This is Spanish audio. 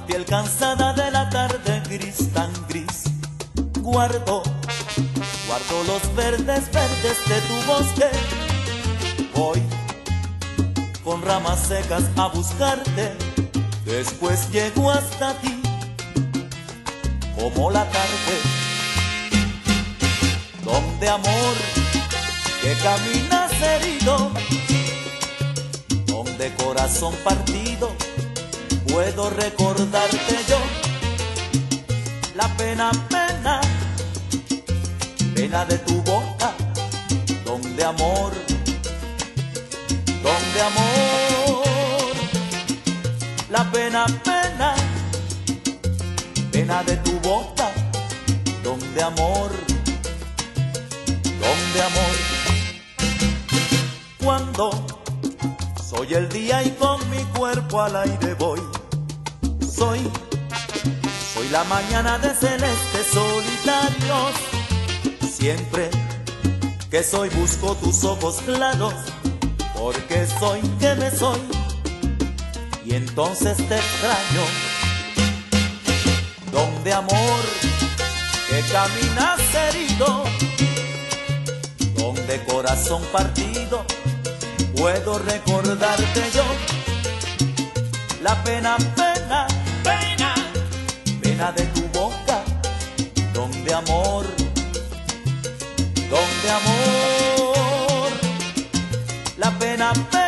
piel cansada de la tarde gris, tan gris. Guardo los verdes de tu bosque. Voy con ramas secas a buscarte. Después llego hasta ti como la tarde, donde amor que caminas herido, donde corazón partido, puedo recordarte yo. La pena, pena, pena de tu boca, donde amor, la pena, pena, pena de tu boca, donde amor, cuando soy el día y con mi cuerpo al aire voy, soy la mañana de celestes solitarios. Siempre que soy busco tus ojos claros, porque soy que me soy, y entonces te extraño. Donde amor que caminas herido, donde corazón partido, puedo recordarte yo. La pena, pena, Pena, pena de tu boca, donde amor, la pena, pena.